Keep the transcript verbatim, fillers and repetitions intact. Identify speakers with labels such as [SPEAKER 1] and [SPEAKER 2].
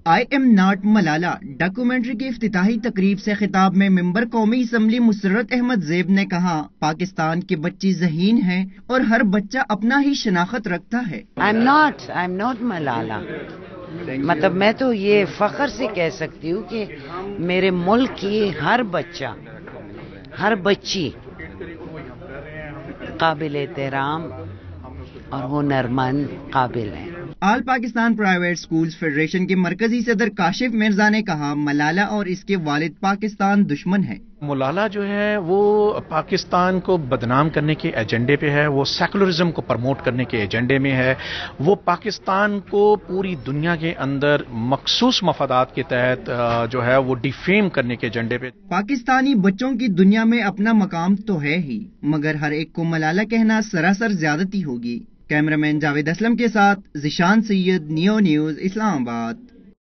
[SPEAKER 1] I am not Malala documentary کی افتتاحی تقریب سے خطاب میں ممبر قومی اسمبلی مسرت احمد زیب نے کہا، پاکستان کے بچے ذہین ہیں اور ہر بچہ اپنا ہی شناخت رکھتا ہے۔
[SPEAKER 2] I am not I am not Malala, مطلب میں تو یہ فخر سے کہہ سکتی ہوں کہ میرے ملک کی ہر بچہ ہر بچی قابل احترام اور ہنرمند قابل ہیں۔
[SPEAKER 1] All Pakistan private schools federation کے مرکزی صدر کاشف مرزا نے کہا، ملالہ اور اس کے والد پاکستان دشمن ہیں۔
[SPEAKER 3] ملالہ جو ہے وہ پاکستان کو بدنام کرنے کے ایجنڈے پہ ہے، وہ سیکولرزم کو پروموٹ کرنے کے ایجنڈے میں ہے، وہ پاکستان کو پوری دنیا کے اندر مخصوص مفادات کے تحت جو ہے وہ ڈیفیم کرنے کے ایجنڈے پہ۔
[SPEAKER 1] پاکستانی بچوں کی دنیا میں اپنا مقام تو ہے ہی، مگر ہر ایک کو ملالہ کہنا سراسر زیادتی ہوگی۔ کیمرہ مین جاوید اسلم کے ساتھ ذیشان سید، نیو نیوز، اسلام آباد۔